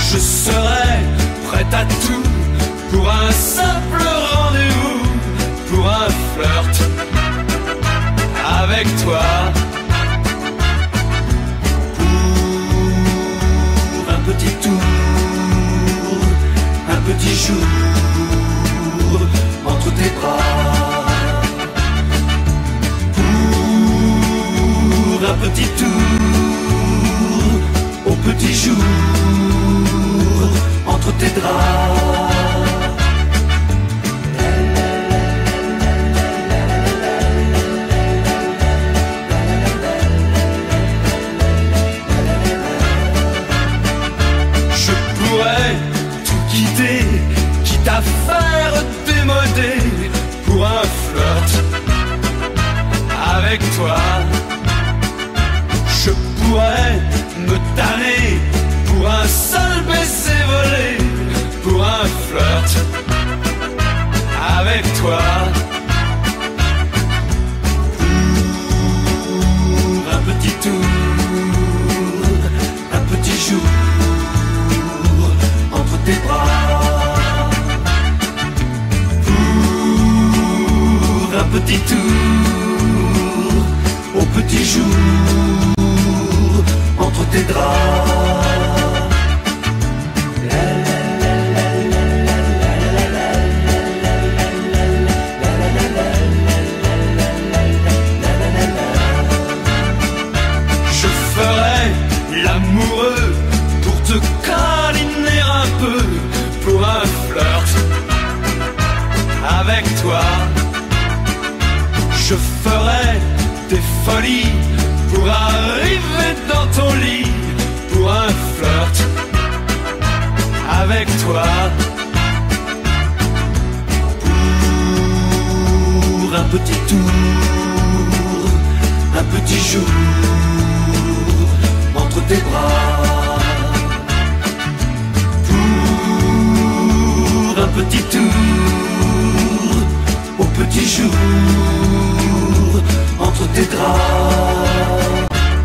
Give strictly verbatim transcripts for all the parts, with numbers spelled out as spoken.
Je serai prête à tout pour un simple rendez-vous, pour un flirt avec toi. Pour un petit tour, un petit jour entre tes bras. Pour un petit tour, au petit jour entre tes draps. Quitte à faire démoder pour un flirt avec toi. Je pourrais me tanner pour un seul baiser volé, pour un flirt avec toi. Pour un petit tour, un petit jour entre tes bras. Un petit tour, au petit jour, entre tes draps. Je ferai l'amoureux pour te câliner un peu, pour un flirt avec toi. Je ferai des folies pour arriver dans ton lit, pour un flirt avec toi. Pour un petit tour, un petit jour entre tes bras. Pour un petit tour, au petit jour entre tes draps.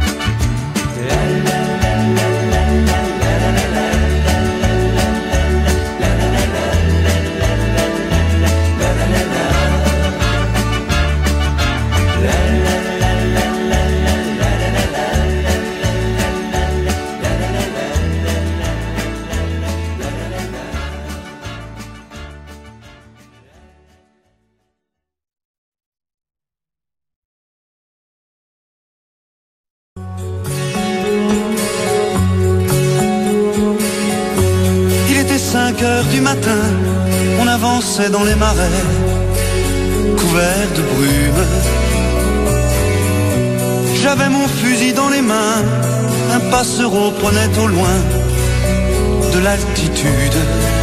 cinq heures du matin, on avançait dans les marais, couverts de brume. J'avais mon fusil dans les mains, un passereau prenait au loin de l'altitude.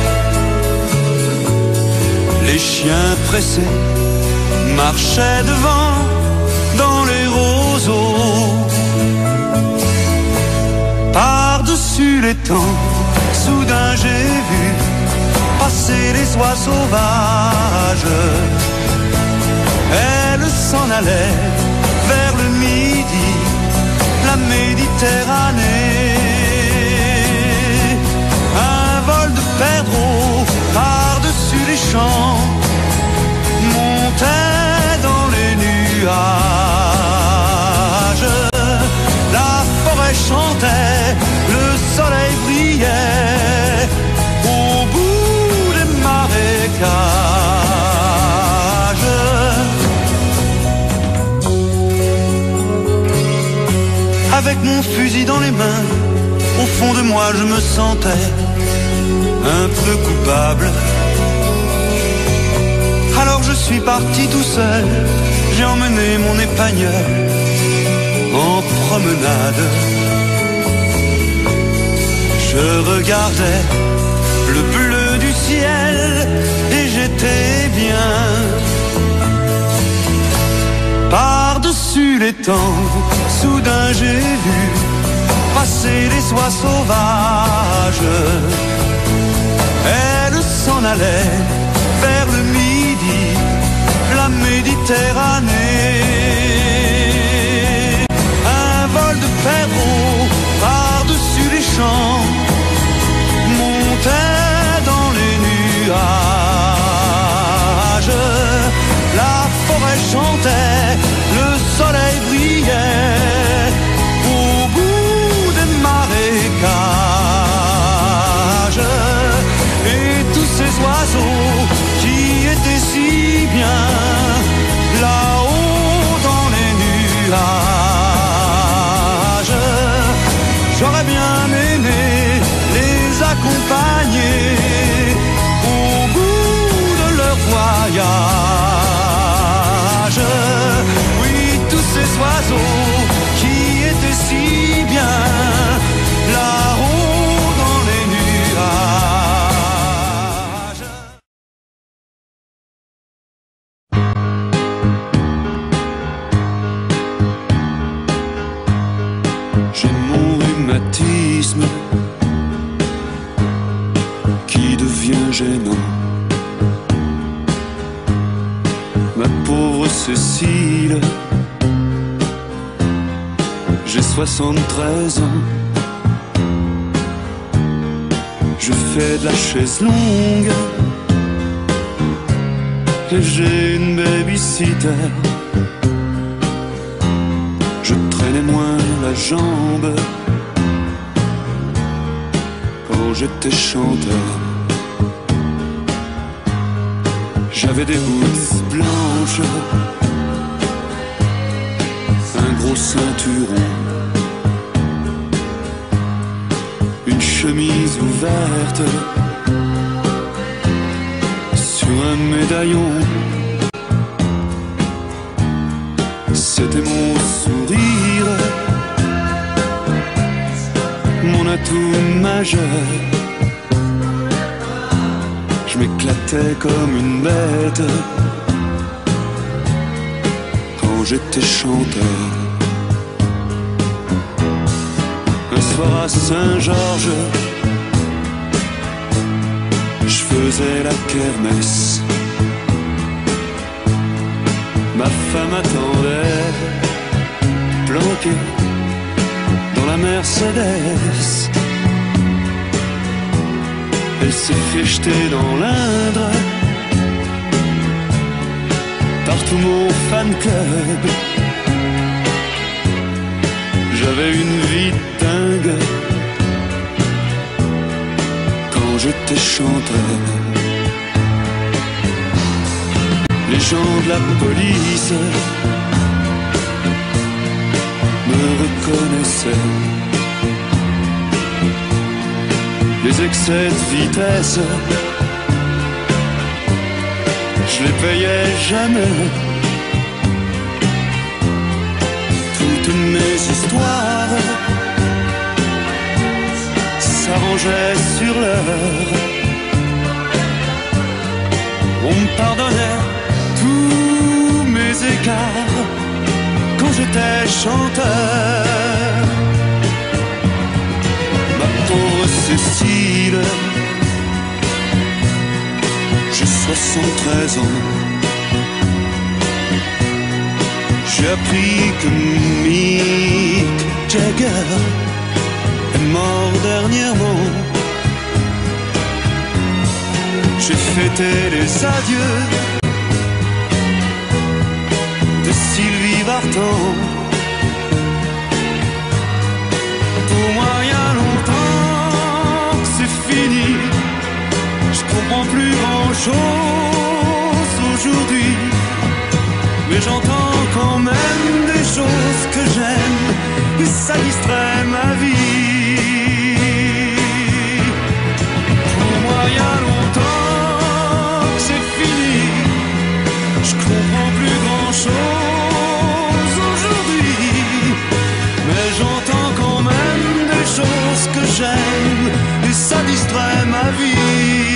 Les chiens pressés marchaient devant dans les roseaux. Par-dessus les temps, soudain j'ai vu passer les oies sauvages. Elles s'en allaient vers le midi, la Méditerranée. Un vol de perdreaux par-dessus les champs montait dans les nuages. La forêt chantait, le soleil brillait au bout des marécages. Avec mon fusil dans les mains, au fond de moi je me sentais un peu coupable. Alors je suis parti tout seul, j'ai emmené mon épagneul en promenade. Je regardais le bleu du ciel et j'étais bien. Par-dessus les temps, soudain j'ai vu passer les oies sauvages. Elles s'en allaient vers le midi, la Méditerranée. Un vol de perdreaux par-dessus les champs J'ai mon rhumatisme qui devient gênant. Ma pauvre Cécile, j'ai soixante-treize ans. Je fais de la chaise longue et j'ai une babysitter. Je traînais moins la jambe quand j'étais chanteur. J'avais des boules blanches, un gros ceinturon, une chemise ouverte sur un médaillon. C'était mon sourire, mon atout majeur. Je m'éclatais comme une bête quand j'étais chanteur. Un soir à Saint-Georges, je faisais la kermesse. Ma femme attendait, planquée dans la Mercedes. Elle s'est fait jeter dans l'Indre par tout mon fan club. J'avais une vie dingue quand j'étais chanteur. Les gens de la police me reconnaissaient. Les excès de vitesse, je les payais jamais. Toutes mes histoires s'arrangeaient sur l'heure. On me pardonnait tous mes écarts quand j'étais chanteur. Ma pauvre Cécile, j'ai soixante-treize ans. J'ai appris que Mick Jagger est mort dernièrement. J'ai fêté les adieux de Sylvie Vartan. Pour moi, il y a longtemps que c'est fini. Je comprends plus grand chose aujourd'hui, mais j'entends quand même des choses que j'aime et ça distrait ma vie. Pour moi, il y a longtemps que c'est fini. Je comprends plus grand chose aujourd'hui, mais j'entends quand même des choses que j'aime et ça distrait ma vie.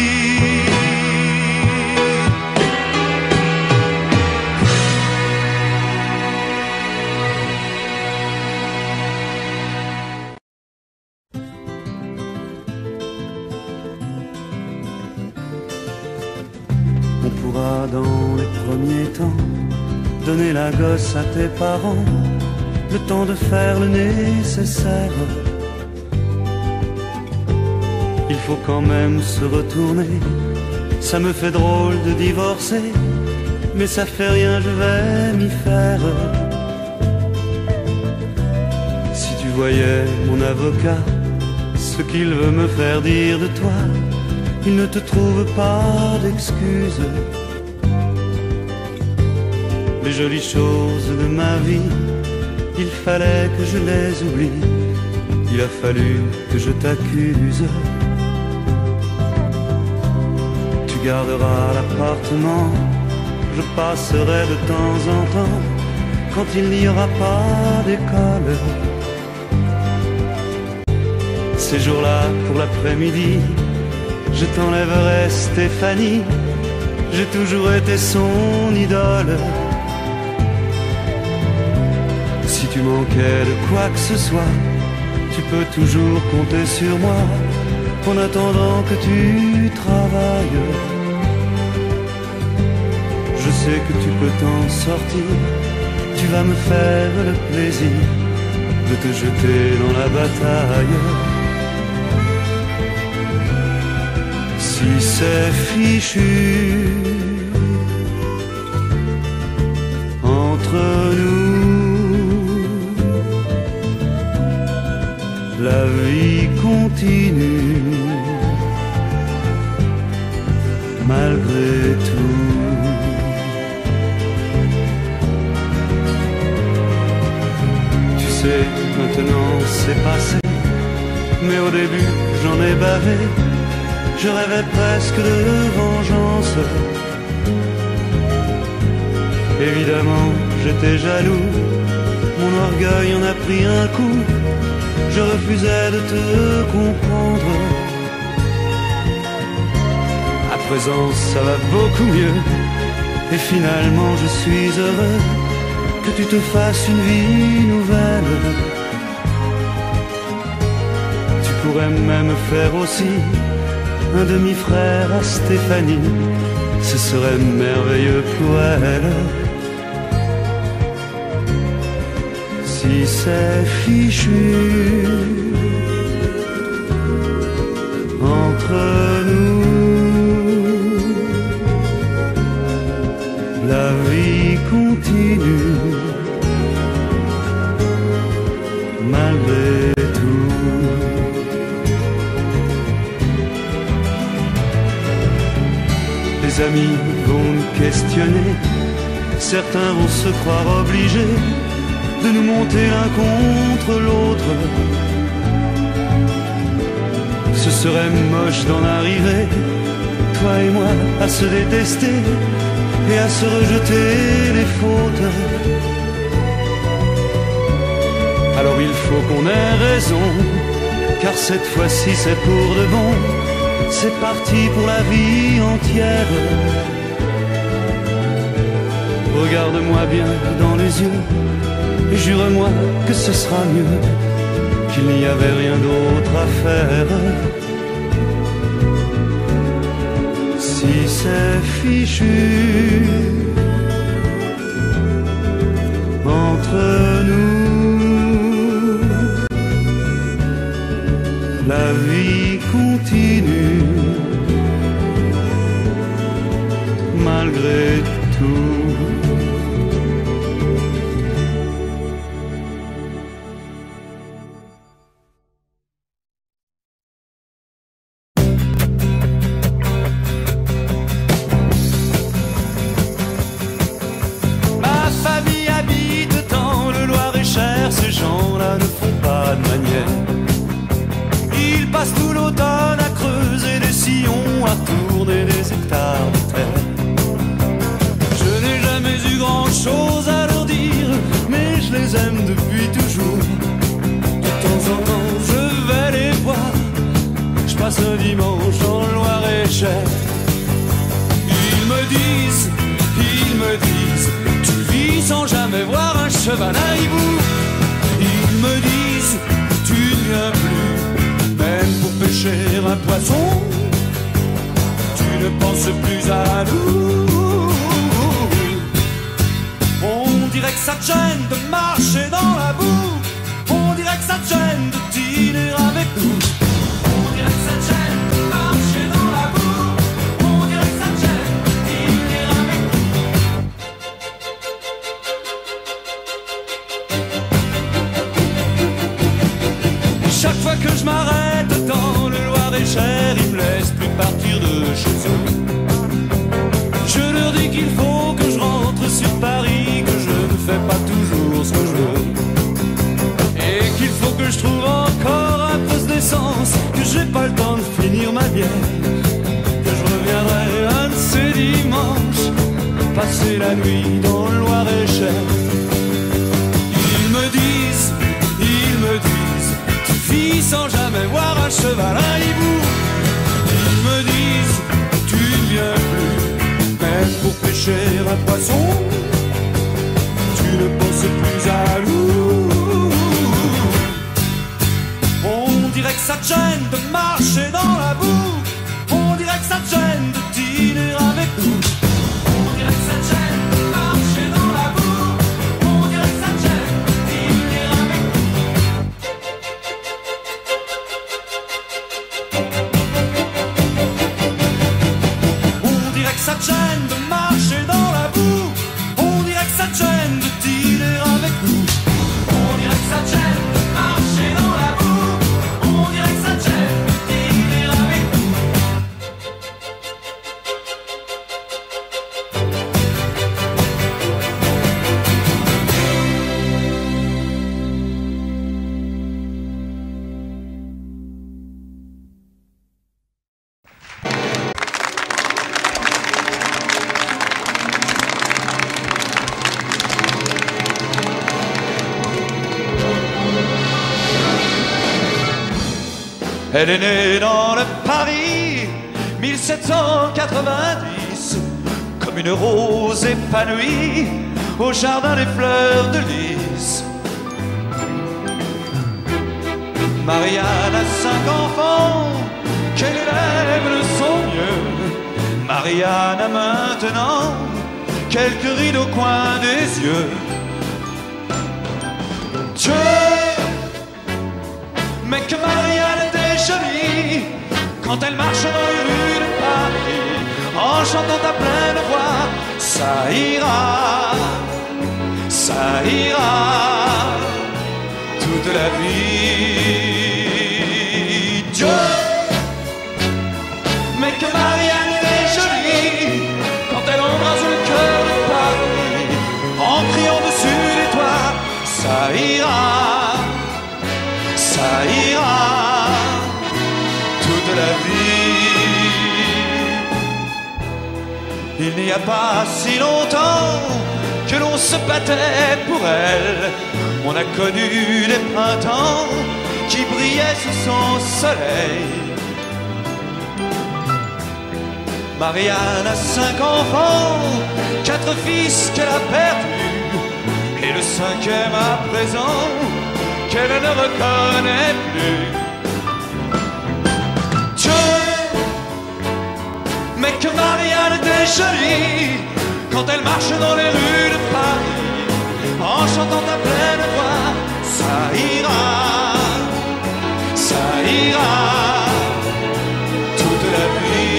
On pourra dans les premiers temps donner la gosse à tes parents, le temps de faire le nécessaire. Il faut quand même se retourner. Ça me fait drôle de divorcer, mais ça fait rien, je vais m'y faire. Si tu voyais mon avocat, ce qu'il veut me faire dire de toi, il ne te trouve pas d'excuses. Les jolies choses de ma vie, il fallait que je les oublie. Il a fallu que je t'accuse. Tu garderas l'appartement, je passerai de temps en temps quand il n'y aura pas d'école. Ces jours-là, pour l'après-midi, je t'enlèverai Stéphanie. J'ai toujours été son idole. Si tu manquais de quoi que ce soit, tu peux toujours compter sur moi, en attendant que tu travailles. Je sais que tu peux t'en sortir, tu vas me faire le plaisir de te jeter dans la bataille. Si c'est fichu entre nous, la vie continue malgré tout. Tu sais, maintenant c'est passé, mais au début j'en ai bavé. Je rêvais presque de vengeance. Évidemment, j'étais jaloux, mon orgueil en a pris un coup. Je refusais de te comprendre. À présent, ça va beaucoup mieux, et finalement, je suis heureux que tu te fasses une vie nouvelle. Tu pourrais même faire aussi un demi-frère à Stéphanie, ce serait merveilleux pour elle. Si c'est fichu entre nous, la vie continue malgré tout. Les amis vont nous questionner, certains vont se croire obligés de nous monter l'un contre l'autre. Ce serait moche d'en arriver, toi et moi, à se détester et à se rejeter les fautes. Alors il faut qu'on ait raison, car cette fois-ci c'est pour de bon. C'est parti pour la vie entière. Regarde-moi bien dans les yeux et jure-moi que ce sera mieux, qu'il n'y avait rien d'autre à faire. Si c'est fichu entre nous, la vie continue malgré tout. Un poisson, tu ne penses plus à nous. ça te gêne de marcher dans la boue. On dirait que ça te gêne de dîner avec nous. On dirait que ça te gêne de marcher dans la boue. On dirait que ça te gêne de dîner avec nous. On dirait que ça te gêne de marcher dans la boue. On dirait que ça te gêne de dîner avec nous. On dirait que ça te gêne de marcher dans la boue. On dirait que ça te gêne de dîner avec nous. Elle est née dans le Paris mille sept cent quatre-vingt-dix, comme une rose épanouie au jardin des fleurs de lys. Marianne a cinq enfants qu'elle élève de son mieux. Marianne a maintenant quelques rides au coin des yeux. Dieu, mais que Marianne était jolie quand elle marche dans les rues de Paris en chantant à pleine voix. Ça ira, ça ira toute la vie. Dieu, mais que Marianne est jolie quand elle embrasse le cœur de Paris en criant dessus les toits. Ça ira, ça ira toute la vie. Il n'y a pas si longtemps que l'on se battait pour elle. On a connu des printemps qui brillaient sous son soleil. Marianne a cinq enfants, quatre fils qu'elle a perdus, et le cinquième à présent qu'elle ne reconnaît plus. Dieu, mais que Marianne était jolie quand elle marche dans les rues de Paris en chantant à pleine voix. Ça ira, ça ira toute la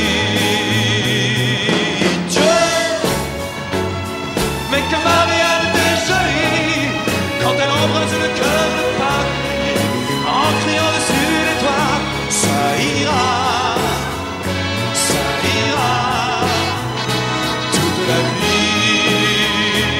vie. Dieu, mais que Marianne était jolie quand elle embrasse le cœur de Paris en criant dessus les toits. Ça ira, ça ira toute la vie.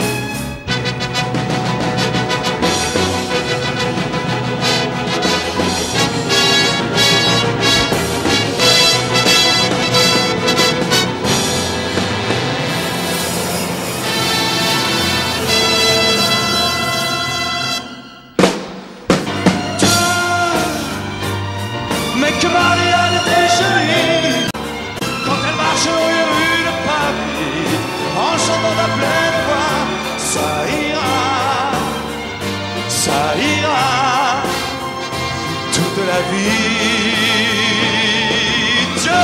Mais que Marianne était jolie quand elle marche dans les rues de Paris en chantant à pleine voix. Ça ira, ça ira toute la vie. Dieu,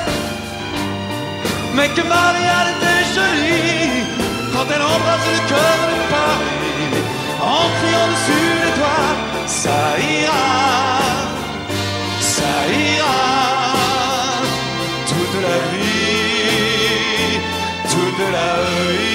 mais que Marianne était jolie quand elle embrasse le cœur de Paris en criant dessus les toits. Ça ira, ça ira toute la vie, toute la vie.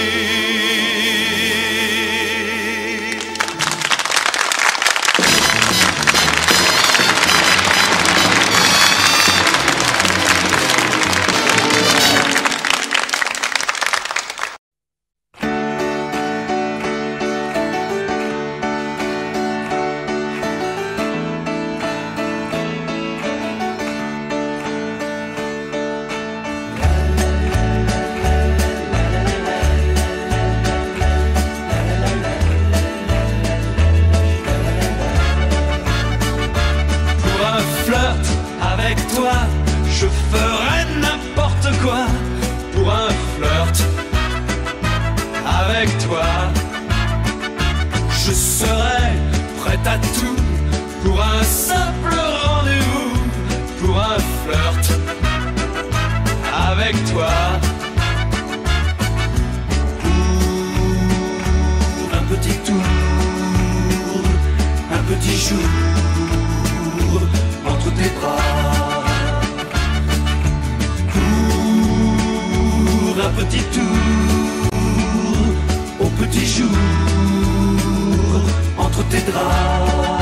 Je ferai n'importe quoi pour un flirt avec toi. Je serai prête à tout pour un simple rendez-vous, pour un flirt avec toi. Pour un petit tour, un petit jour entre tes bras. Pour un petit tour, au petit jour entre tes draps.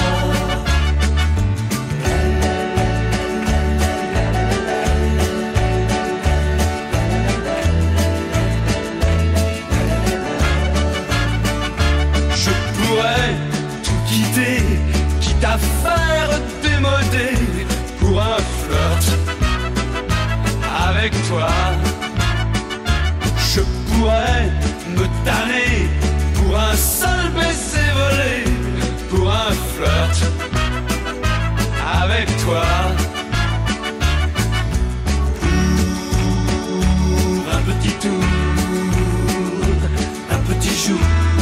Je pourrais tout quitter, quitte à faire démoder pour un flirt avec toi. Je pourrais me tanner pour un seul baiser volé, pour un flirt avec toi. Pour un petit tour, un petit jour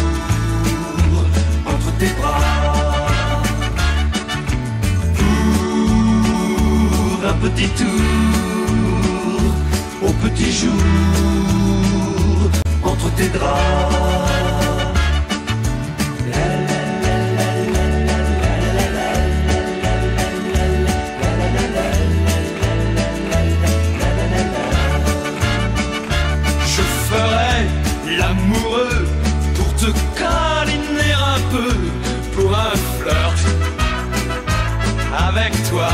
entre tes bras. Pour un petit tour, au petit jour entre tes draps. Je ferai l'amoureux pour te câliner un peu, pour un flirt avec toi.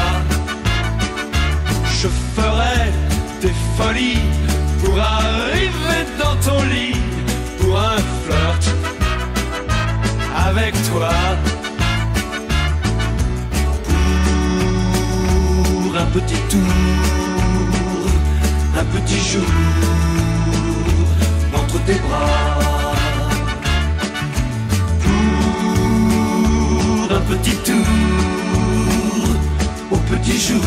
Je ferai des folies pour arriver dans ton lit, pour un flirt avec toi. Pour un petit tour, un petit jour entre tes bras. Pour un petit tour, au petit jour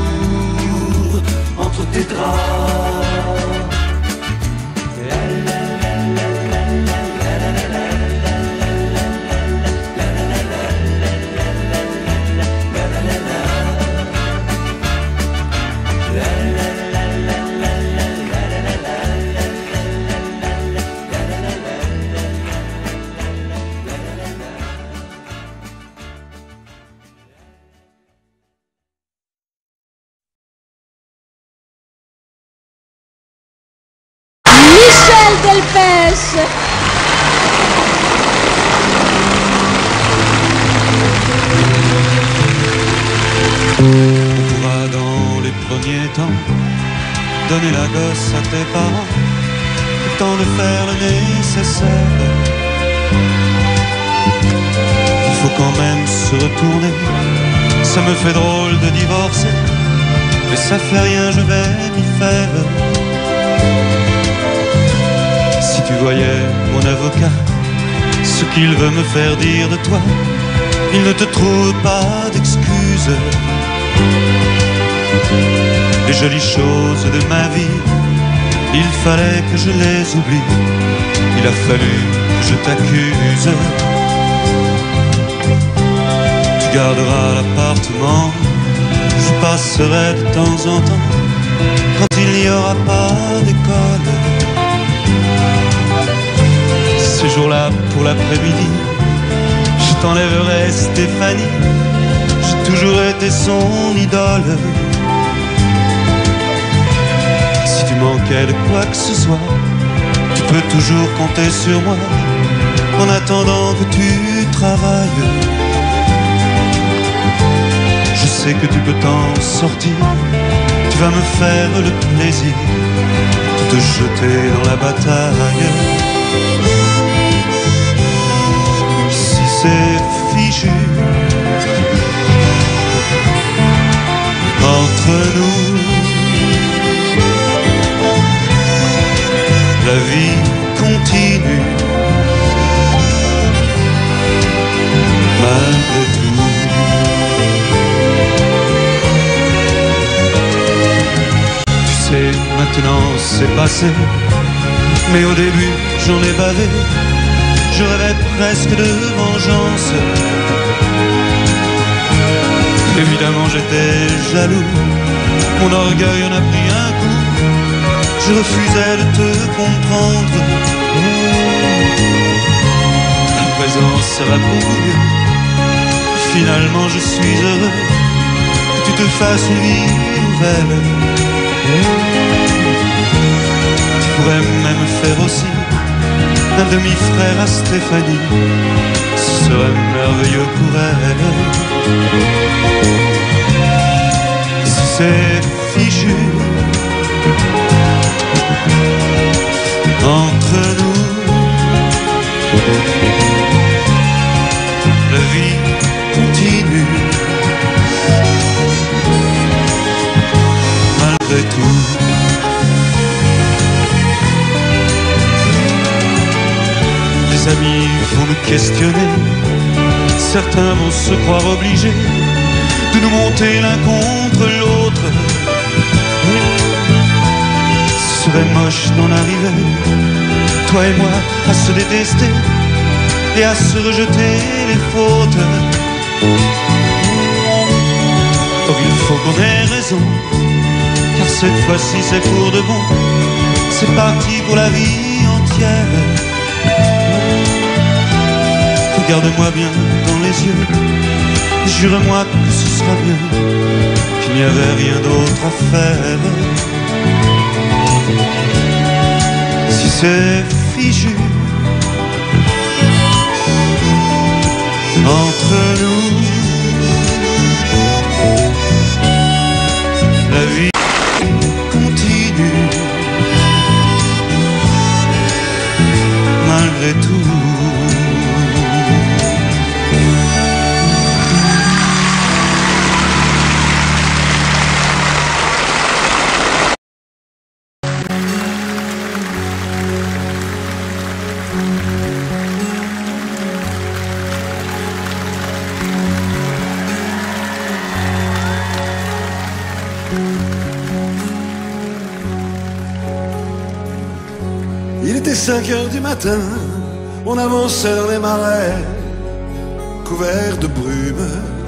entre tes draps. Delpech. On pourra dans les premiers temps donner la gosse à tes parents, le temps de faire le nécessaire. Il faut quand même se retourner, ça me fait drôle de divorcer, mais ça fait rien, je vais m'y faire. Si tu voyais mon avocat, ce qu'il veut me faire dire de toi, il ne te trouve pas d'excuses. Les jolies choses de ma vie, il fallait que je les oublie. Il a fallu que je t'accuse. Tu garderas l'appartement, je passerai de temps en temps quand il n'y aura pas d'école. Ce jour-là, pour l'après-midi, je t'enlèverai Stéphanie. J'ai toujours été son idole. Si tu manquais de quoi que ce soit, tu peux toujours compter sur moi, en attendant que tu travailles. Je sais que tu peux t'en sortir, tu vas me faire le plaisir de te jeter dans la bataille. Si c'est fichu entre nous, la vie continue malgré tout. Tu sais, maintenant c'est passé, mais au début j'en ai bavé. Je rêvais presque de vengeance. j'étais jaloux, mon orgueil en a pris un coup. Je refusais de te comprendre. À présent ça va beaucoup mieux. Finalement je suis heureux que tu te fasses une vie nouvelle. Tu pourrais même faire aussi un demi-frère à Stéphanie. Ce serait merveilleux pour elle. Si c'est fichu entre nous, la vie continue malgré tout. Les amis vont nous questionner, certains vont se croire obligés de nous monter l'un contre l'autre. Ce serait moche d'en arriver, toi et moi, à se détester et à se rejeter les fautes. Or il faut qu'on ait raison, car cette fois-ci c'est pour de bon. C'est parti pour la vie entière. Regarde-moi bien dans les yeux, jure-moi que ce sera mieux, qu'il n'y avait rien d'autre à faire. Si c'est figé entre nous, la vie continue malgré tout. Il était cinq heures du matin, on avançait dans les marais, couverts de brume.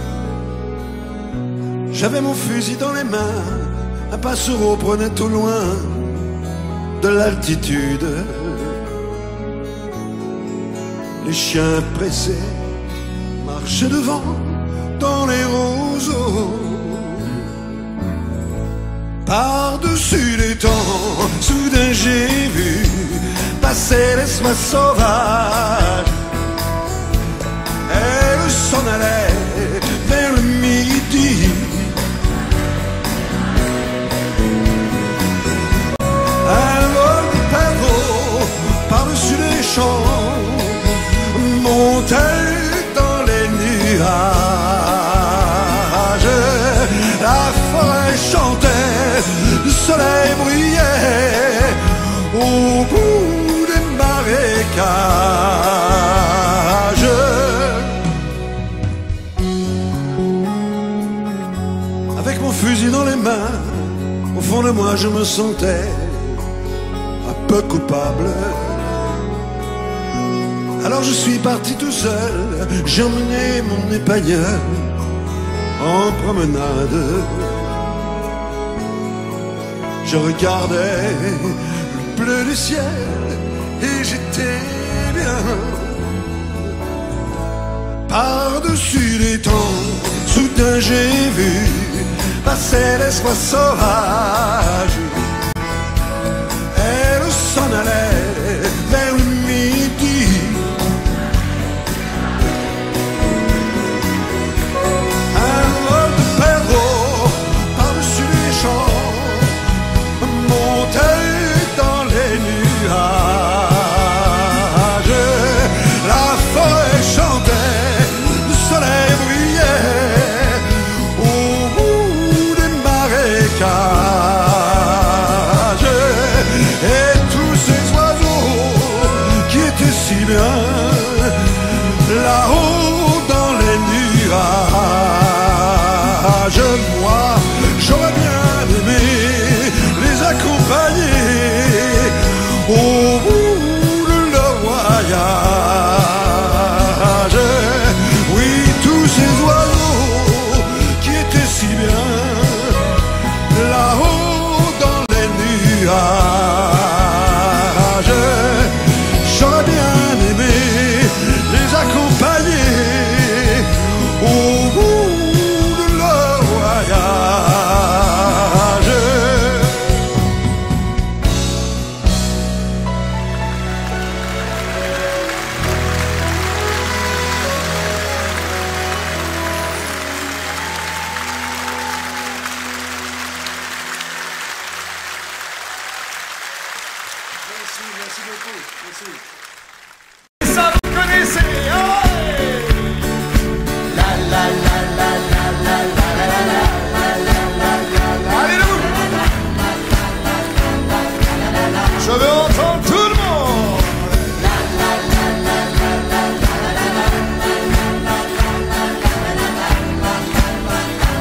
J'avais mon fusil dans les mains, un passereau prenait au loin de l'altitude. Les chiens pressés marchaient devant dans les roseaux. Par-dessus les temps, soudain j'ai vu passer les soies sauvages. Elle s'en allait vers le midi. Un vol de perdreaux par-dessus les champs montait dans les nuages. La forêt chantait, le soleil brillait au bout des marécages. Avec mon fusil dans les mains, au fond de moi je me sentais un peu coupable. Alors je suis parti tout seul, j'ai emmené mon épagneur en promenade. Je regardais le bleu du ciel et j'étais bien. Par-dessus les temps, soudain j'ai vu passer les soies sauvages. Elle s'en allait vers le midi. Un vol de perdreaux par-dessus les champs montait dans les nuages. La forêt chantait, le soleil brillait au bout des marécages. Et tous ces oiseaux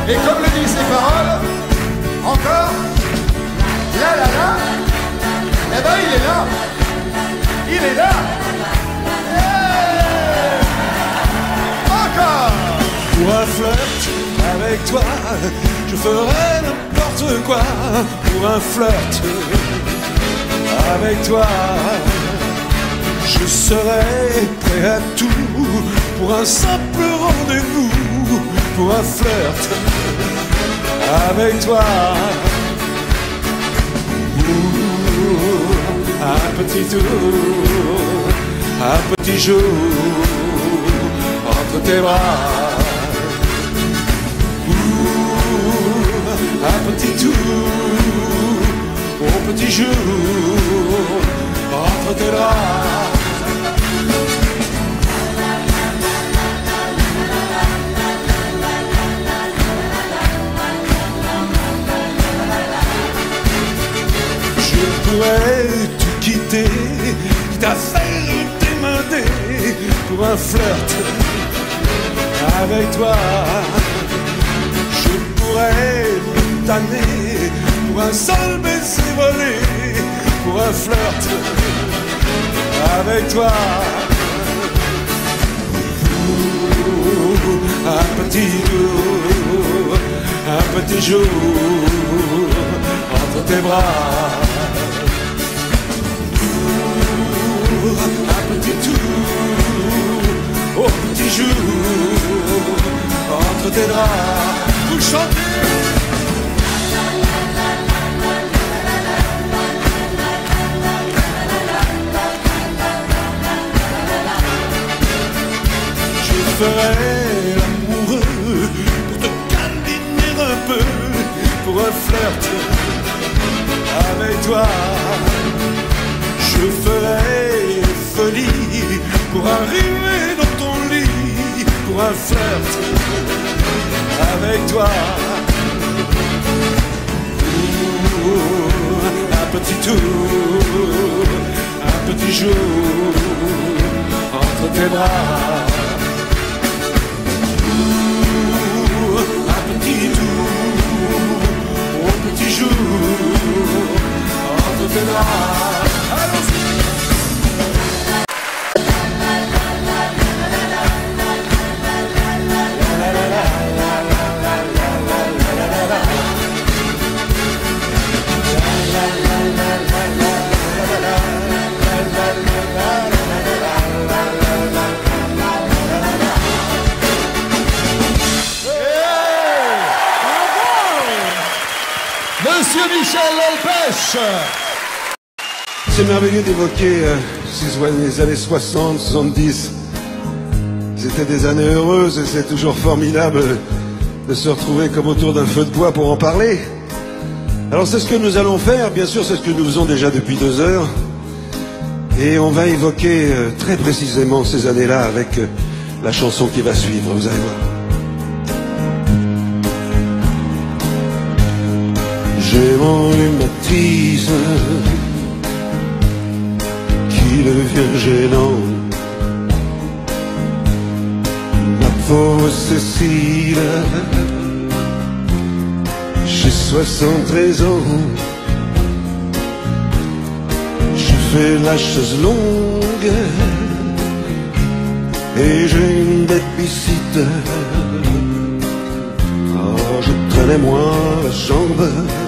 Et comme le disent les paroles, encore, là là là, eh ben il est là, il est là. Yeah. Encore. Pour un flirt avec toi, je ferai n'importe quoi. Pour un flirt avec toi, je serai prêt à tout. Pour un simple rendez-vous, pour un flirt avec toi. Ouh, un petit tour, un petit jour entre tes bras. Ouh, un petit tour au petit jour entre tes bras. Je pourrais tout quitter, quitte à faire démander pour un flirt avec toi. Je pourrais me tanner pour un seul baiser volé, pour un flirt avec toi. Ouh, un petit jour, un petit jour entre tes bras. Un petit tour au petit jour entre tes draps. Vous chantez. Je ferai l'amoureux pour te câliner un peu, pour un flirt avec toi. Je ferai folie pour arriver dans ton lit, pour un flirt avec toi. Ouh, un petit tour, un petit jour entre tes bras. Ouh, un petit tour, au petit jour entre tes bras. Allons-y. Monsieur Michel Delpech. C'est merveilleux d'évoquer euh, ces années soixante, soixante-dix. C'était des années heureuses et c'est toujours formidable de se retrouver comme autour d'un feu de bois pour en parler. Alors c'est ce que nous allons faire, bien sûr c'est ce que nous faisons déjà depuis deux heures. Et on va évoquer euh, très précisément ces années-là avec euh, la chanson qui va suivre, vous allez voir. J'ai mon rhumatisme qui devient gênant. Ma pauvre Cécile, j'ai soixante-treize ans. Je fais la chaise longue et j'ai une bête piscite. Oh, je traînais moins la jambe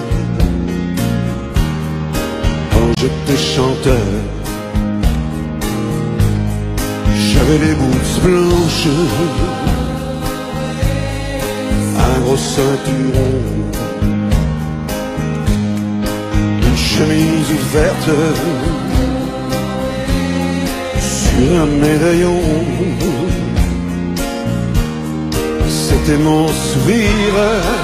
quand j'étais chanteur. J'avais des boules blanches, un gros ceinturon, une chemise ouverte sur un médaillon. C'était mon sourire,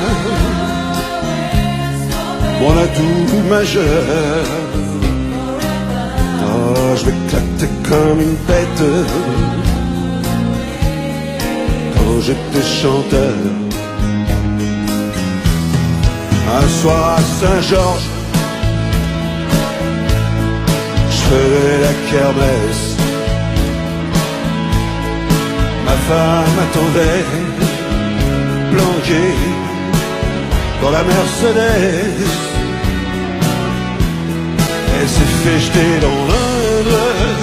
mon atout majeur. Oh, je m'éclatais comme une bête quand j'étais chanteur. Un soir à Saint-Georges, je faisais la kermesse. Ma femme attendait, planquée dans la Mercedes. Elle s'est fait jeter dans l'Inde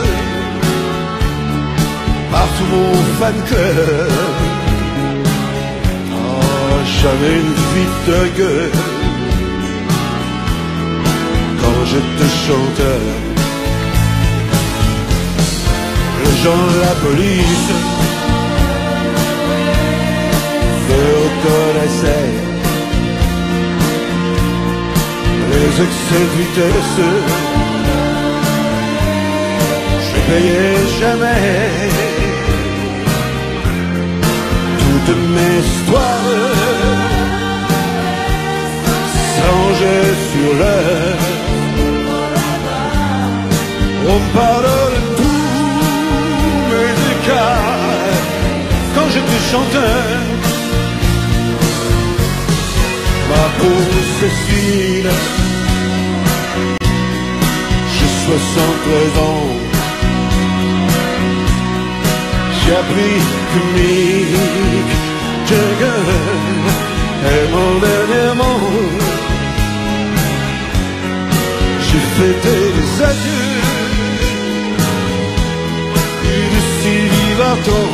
par tout mon fan club. Oh, j'avais une vie de gueule quand j'étais chanteur. Les gens de la police me reconnaissaient. Les excès de vitesse, je les payais jamais. Toutes mes histoires s'arrangeaient sur l'heure. On me parle de tous mes écarts quand j'étais chanteur. Ma pauvre Cécile, j'ai soixante-treize ans. J'ai appris que Mick Jagger est mon dernier mot. J'ai fêté les adieux de Sylvie Vartan.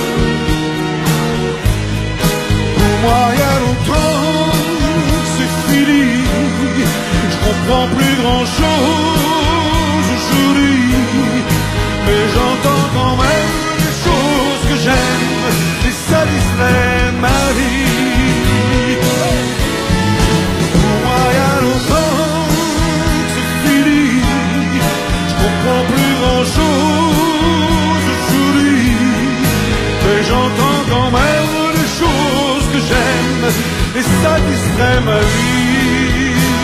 Pour moi, il y a longtemps, c'est fini. Je comprends plus grand chose aujourd'hui, mais j'entends quand même les choses que j'aime, et ça distrait ma vie. Pour moi, il y a longtemps, c'est fini. Je comprends plus grand chose aujourd'hui, mais j'entends quand même les choses que j'aime, et ça distrait ma vie.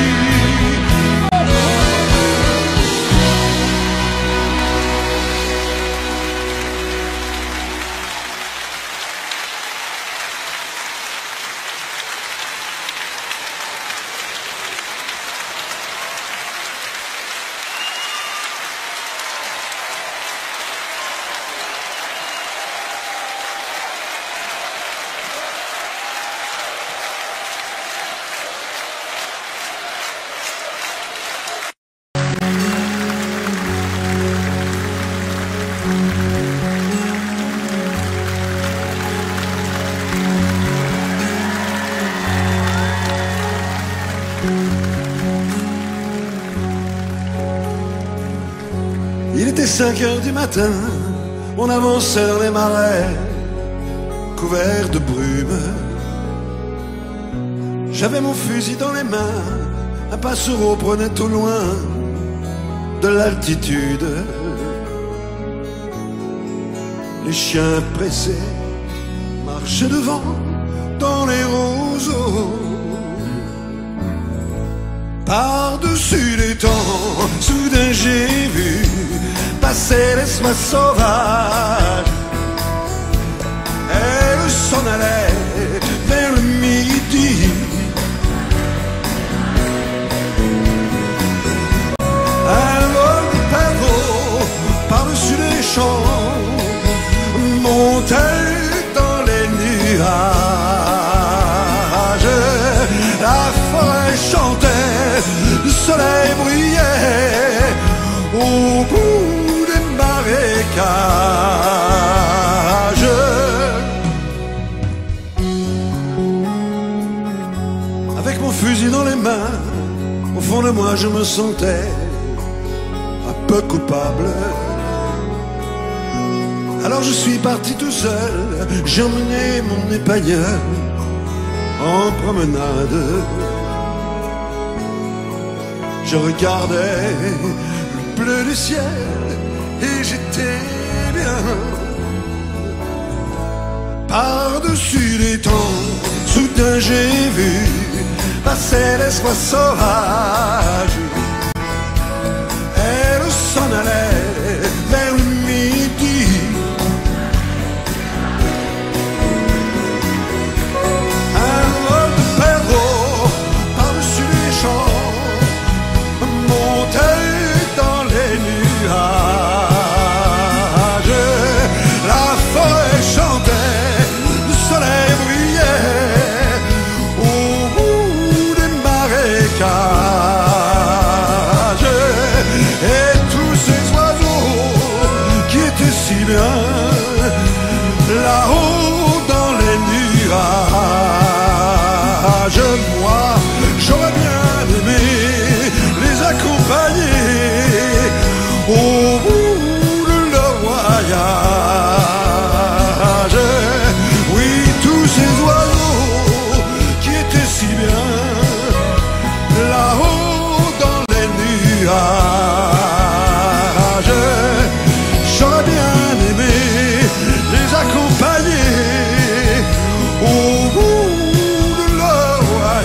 Il était cinq heures du matin, on avançait dans les marais, couverts de brume. J'avais mon fusil dans les mains, un passereau prenait au loin de l'altitude. Les chiens pressés marchaient devant dans les roseaux. Par-dessus les temps, soudain j'ai vu passer les soies sauvages. Elle s'en allait vers le midi. Un vol de perdreaux par-dessus les champs montait dans les nuages. La forêt chantait, le soleil brillait au bout des marécages. Avec mon fusil dans les mains, au fond de moi je me sentais un peu coupable. Alors je suis parti tout seul, j'ai emmené mon épagneur en promenade. Je regardais le bleu du ciel et j'étais bien. Par-dessus les temps, soudain j'ai vu passer les soies sauvages. Elle s'en allait vers le midi. Un vol de perdreaux par-dessus les champs montait dans les nuages. La forêt chantait, le soleil brillait au bout nuages. J'aurais bien aimé les accompagner au bout de leur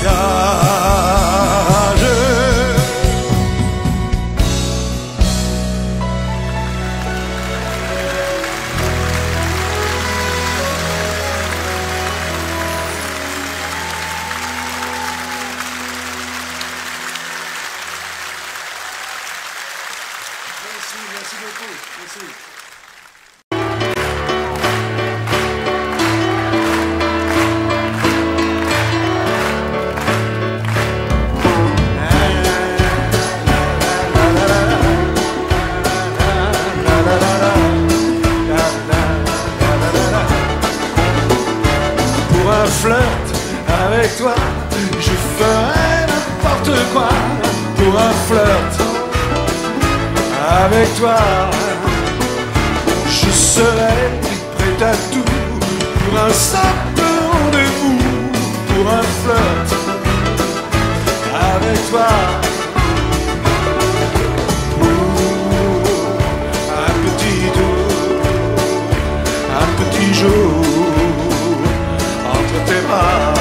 voyage. Merci, merci beaucoup. Merci. Pour un flirt avec toi, je ferai n'importe quoi. Pour un flirt avec toi, je serai prêt à tout. Pour un simple rendez-vous, pour un flirt avec toi. Un petit tour, un petit jour entre tes bras.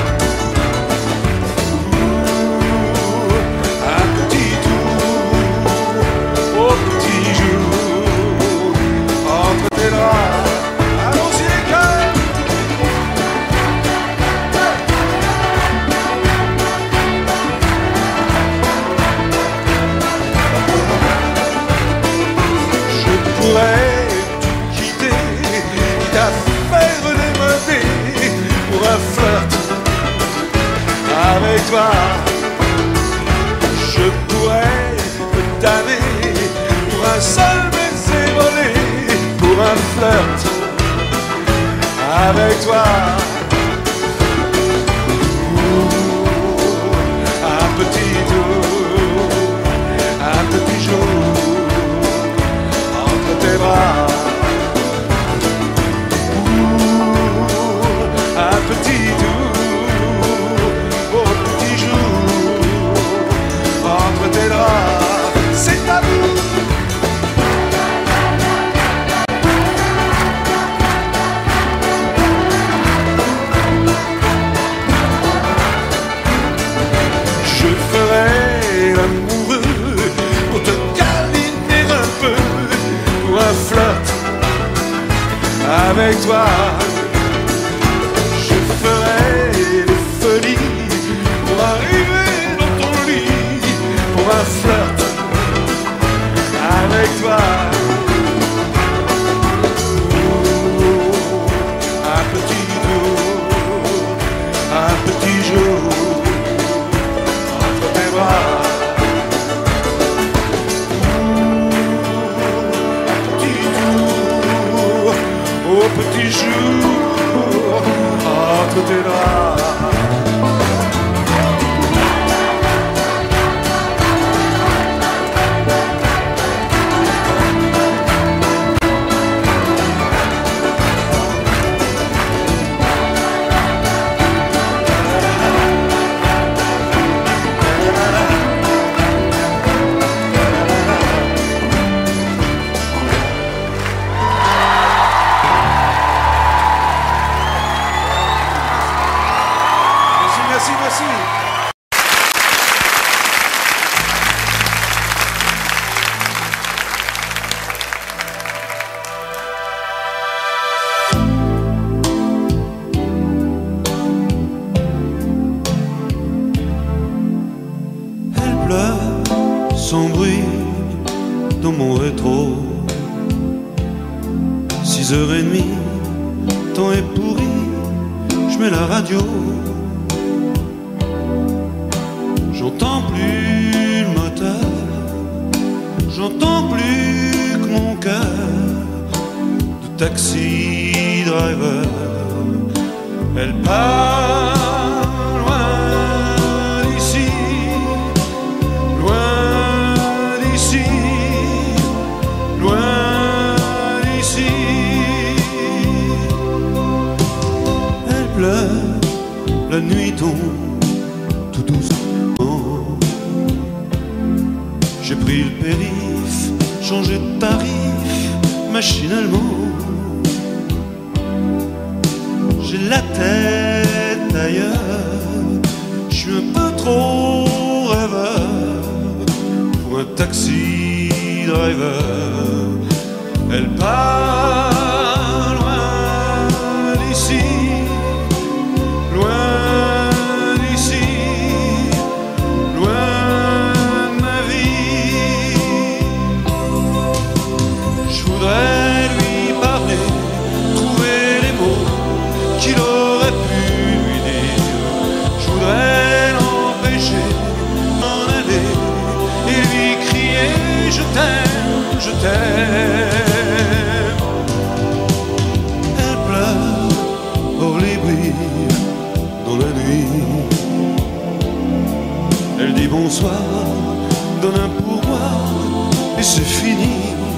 Un petit tour, au petit jour entre tes bras. Allons-y les cœurs. Je pourrais tout quitter, quitte à faire des modés pour un flirt avec toi. Je pourrais me damner pour un seul baiser volé, pour un flirt avec toi. Un petit tour, un petit jour entre tes bras. Un petit tour, au petit jour entre tes draps. C'est à vous. Je ferai l'amoureux pour te câliner un peu, pour un flirt avec toi. Je ferai des folies pour arriver dans ton lit, pour un flirt avec toi. Un petit tour, un petit jour entre tes bras. Un petit tour, au petit jour entre tes draps. Merci, merci. Elle pleure sans bruit dans mon rétro. Six heures et demie, temps est pourri, je mets la radio. J'entends plus le moteur, j'entends plus que mon cœur de taxi driver. Elle part loin d'ici, loin d'ici, loin d'ici. Elle pleure, la nuit tombe tout doucement. J'ai pris le périph', changé de tarif machinalement. J'ai la tête ailleurs, je suis un peu trop rêveur pour un taxi driver. Elle part loin d'ici, loin d'ici, loin de ma vie. Je voudrais lui parler, trouver les mots qu'il aurait pu lui dire. Je voudrais l'empêcher d'en aller et lui crier je t'aime, je t'aime. Elle pleure, hors les brilles dans la nuit. Elle dit bonsoir, donne un pourboire et c'est fini.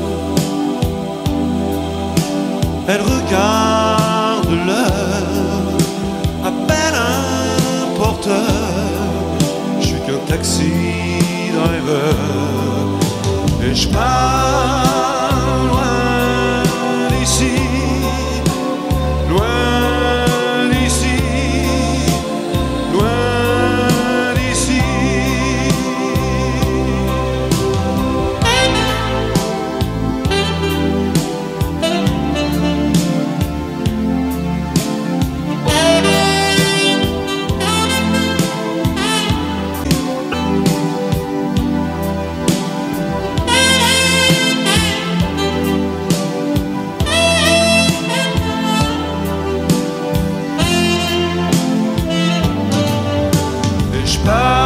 Elle regarde l'heure, appelle un porteur. Je suis qu'un taxi driver et je pars loin d'ici, loin d'ici, loin d'ici. Je pars